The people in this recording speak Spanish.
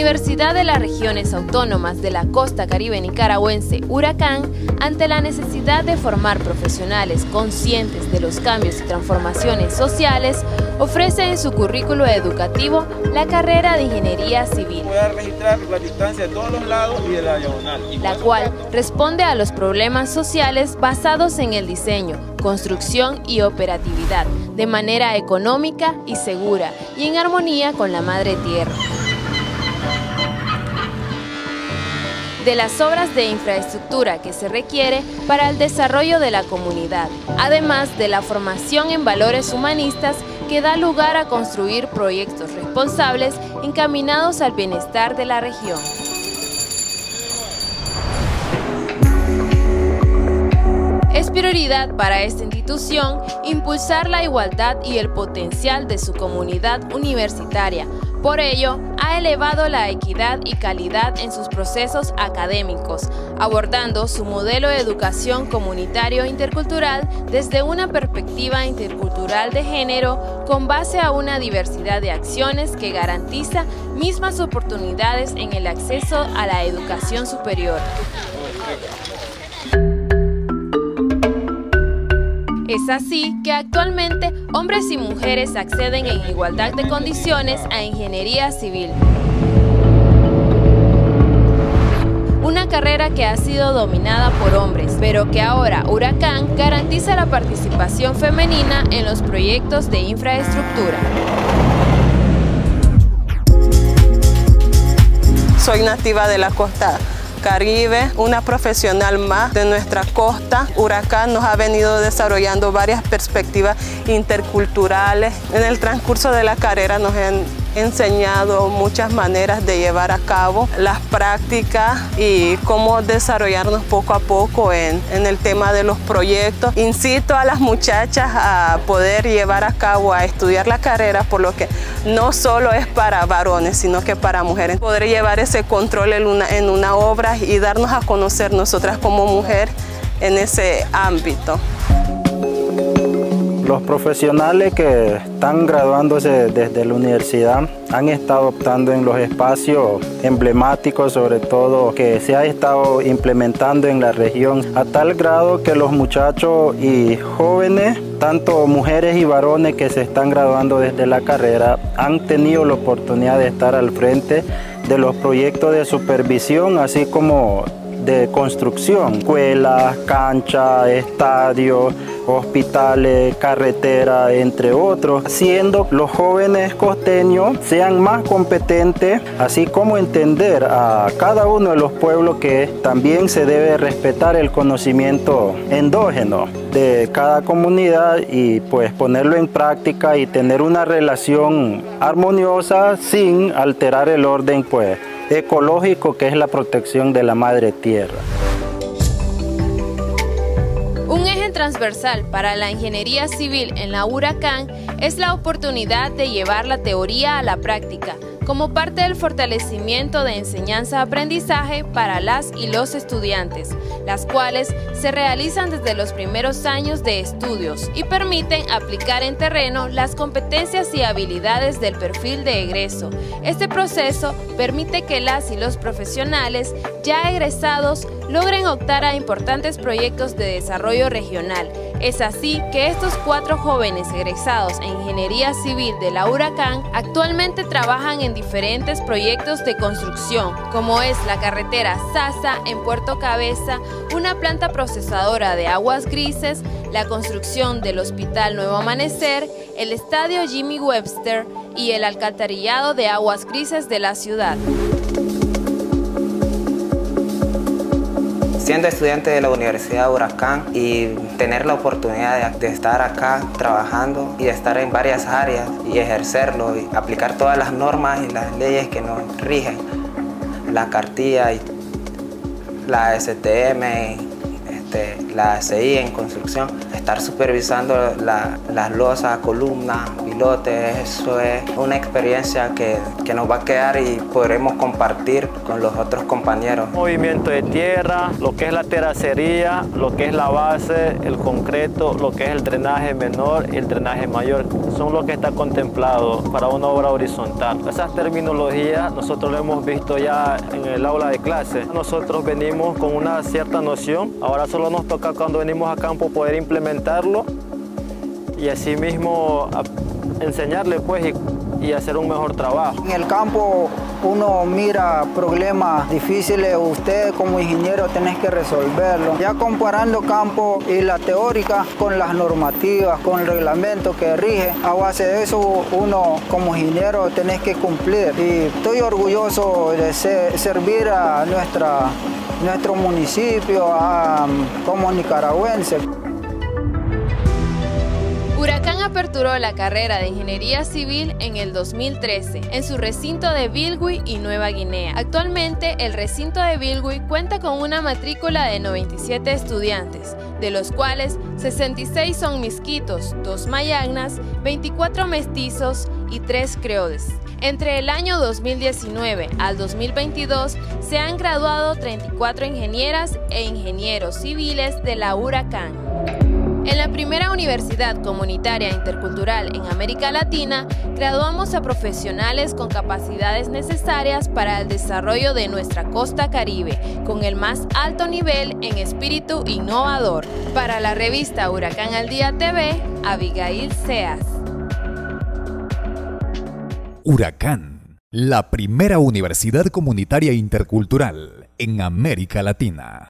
Universidad de las Regiones Autónomas de la Costa Caribe Nicaragüense, Huracán, ante la necesidad de formar profesionales conscientes de los cambios y transformaciones sociales, ofrece en su currículo educativo la carrera de Ingeniería Civil. Voy a registrar la distancia de todos los lados y de la diagonal. La cual responde a los problemas sociales basados en el diseño, construcción y operatividad, de manera económica y segura y en armonía con la madre tierra. De las obras de infraestructura que se requiere para el desarrollo de la comunidad, además de la formación en valores humanistas que da lugar a construir proyectos responsables encaminados al bienestar de la región. Es prioridad para esta institución impulsar la igualdad y el potencial de su comunidad universitaria. Por ello, ha elevado la equidad y calidad en sus procesos académicos, abordando su modelo de educación comunitario intercultural desde una perspectiva intercultural de género con base a una diversidad de acciones que garantiza mismas oportunidades en el acceso a la educación superior. Es así que actualmente hombres y mujeres acceden en igualdad de condiciones a Ingeniería Civil. Una carrera que ha sido dominada por hombres, pero que ahora Huracán garantiza la participación femenina en los proyectos de infraestructura. Soy nativa de la costa Caribe, una profesional más de nuestra costa. Huracán nos ha venido desarrollando varias perspectivas interculturales. En el transcurso de la carrera nos han enseñado muchas maneras de llevar a cabo las prácticas y cómo desarrollarnos poco a poco en el tema de los proyectos. Incito a las muchachas a poder llevar a cabo, a estudiar la carrera, por lo que no solo es para varones, sino que para mujeres. Poder llevar ese control en una obra y darnos a conocer nosotras como mujer en ese ámbito. Los profesionales que están graduándose desde la universidad han estado optando en los espacios emblemáticos, sobre todo que se ha estado implementando en la región, a tal grado que los muchachos y jóvenes, tanto mujeres y varones que se están graduando desde la carrera, han tenido la oportunidad de estar al frente de los proyectos de supervisión, así como de construcción, escuelas, canchas, estadios, hospitales, carreteras, entre otros, haciendo los jóvenes costeños sean más competentes, así como entender a cada uno de los pueblos que también se debe respetar el conocimiento endógeno de cada comunidad y pues ponerlo en práctica y tener una relación armoniosa sin alterar el orden pues ecológico, que es la protección de la madre tierra. Un eje transversal para la ingeniería civil en la Huracán es la oportunidad de llevar la teoría a la práctica, como parte del fortalecimiento de enseñanza-aprendizaje para las y los estudiantes, las cuales se realizan desde los primeros años de estudios y permiten aplicar en terreno las competencias y habilidades del perfil de egreso. Este proceso permite que las y los profesionales ya egresados logren optar a importantes proyectos de desarrollo regional. Es así que estos 4 jóvenes egresados en Ingeniería Civil de la Huracán actualmente trabajan en diferentes proyectos de construcción, como es la carretera Sasa en Puerto Cabeza, una planta procesadora de aguas grises, la construcción del Hospital Nuevo Amanecer, el Estadio Jimmy Webster y el alcantarillado de aguas grises de la ciudad. Siendo estudiante de la Universidad Huracán y tener la oportunidad de estar acá trabajando y de estar en varias áreas y ejercerlo y aplicar todas las normas y las leyes que nos rigen, la cartilla y la STM, la ACI en construcción, estar supervisando las losas, columnas, pilotes. Eso es una experiencia que nos va a quedar y podremos compartir con los otros compañeros. Movimiento de tierra, lo que es la terracería, lo que es la base, el concreto, lo que es el drenaje menor y el drenaje mayor, son lo que está contemplado para una obra horizontal. Esas terminologías nosotros lo hemos visto ya en el aula de clase. Nosotros venimos con una cierta noción, ahora solo nos toca cuando venimos a campo poder implementarlo y así mismo enseñarle pues y hacer un mejor trabajo. En el campo uno mira problemas difíciles, usted como ingeniero tenés que resolverlo. Ya comparando campo y la teórica con las normativas, con el reglamento que rige, a base de eso uno como ingeniero tenés que cumplir. Y estoy orgulloso de servir a nuestro municipio como nicaragüense. Huracán aperturó la carrera de Ingeniería Civil en el 2013 en su recinto de Bilwi y Nueva Guinea. Actualmente, el recinto de Bilwi cuenta con una matrícula de 97 estudiantes, de los cuales 66 son misquitos, 2 mayagnas, 24 mestizos y 3 creoles. Entre el año 2019 al 2022 se han graduado 34 ingenieras e ingenieros civiles de la Huracán. En la primera universidad comunitaria intercultural en América Latina, graduamos a profesionales con capacidades necesarias para el desarrollo de nuestra costa caribe, con el más alto nivel en espíritu innovador. Para la revista Huracán al Día TV, Abigail Seas. Huracán, la primera universidad comunitaria intercultural en América Latina.